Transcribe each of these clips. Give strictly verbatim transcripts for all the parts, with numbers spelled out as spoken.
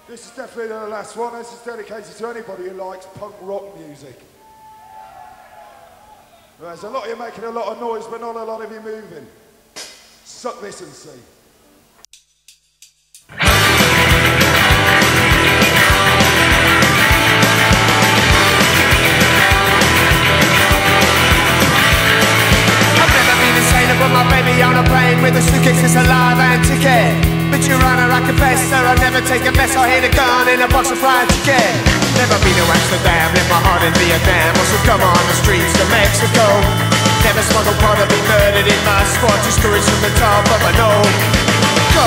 This is definitely the last one. This is dedicated to anybody who likes punk rock music. There's a lot of you making a lot of noise, but not a lot of you moving. Suck this and see. Put my baby on a plane with a suitcase that's alive and ticket. But your honor, I confess, sir, I'll never take a mess. I'll hit a gun in a box of fried chicken. Never been to Amsterdam, left my heart in Vietnam. Also come on the streets of Mexico. Never smuggled pot or be murdered in my spot. Two stories from the top of a no. Go!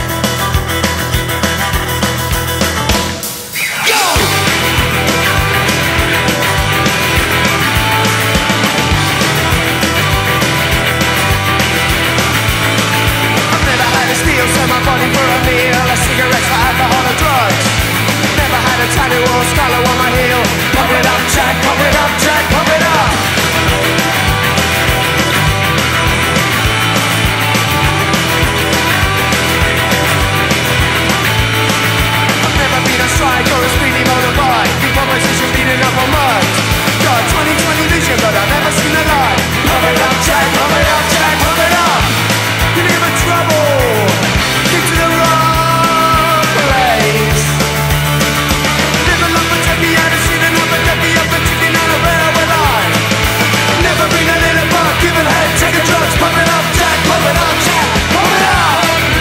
Sell my body for a meal, a cigarette for alcohol or drugs. Never had a tattoo or scarlet on my heel. Pump it up, Jack, pump it up, Jack, pump it up. I've never been on strike or a speedy motorbike. Before my sister beating up on mud. Got twenty twenty vision, but I've never seen a light. Pump it up, Jack, pump it up, Jack, pump it up. You give me trouble. Get to the wrong place. Never look for Jackie out of seen another Jackie up and chicken on a railway line. Never been a little bar, give it head, take a drugs, pump it up, Jack, pump it up, Jack, pump it up.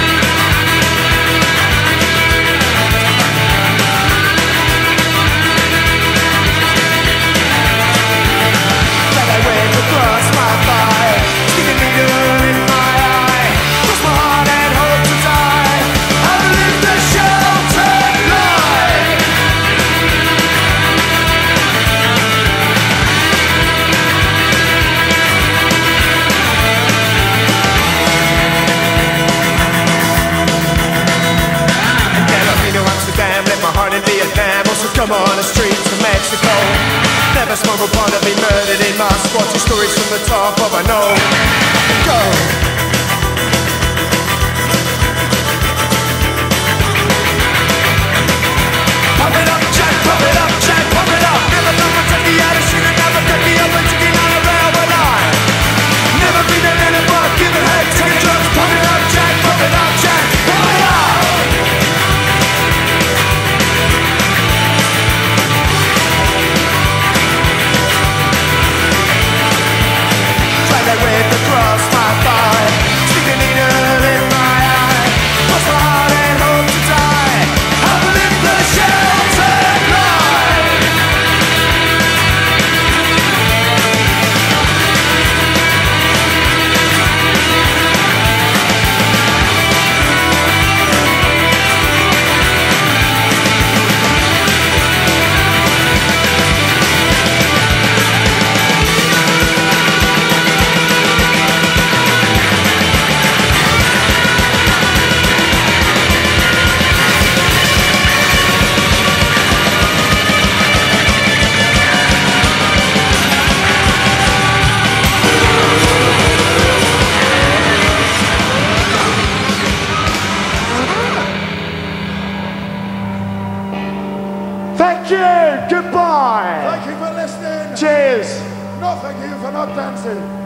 That I went across my fire, stick a needle in my eye, cross my heart and hope to die. I believe the sheltered life. And never been to Amsterdam, left my heart in Vietnam. Also come on the streets of Mexico. Never smuggled pot or be murdered in my squad. Two stories from the top of a no. Go! Pump it up, Jack, pump it up, Jack, pump it up. Never known my Jackie out of shit and never cut me up and chicken on a railway line. Never been a little bar, give it head, take drugs, pump it up, Jack, pump it up, Jack, pump it up. Try that way across my thigh, stick a needle in my eye, cross my heart and hope to die. I believe the sheltered life. Thank you. Goodbye. Thank you for listening. Cheers. No, thank you for not dancing.